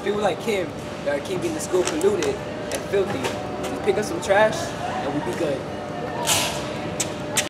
people like him that are keeping the school polluted and filthy. Just pick up some trash and we'll be good.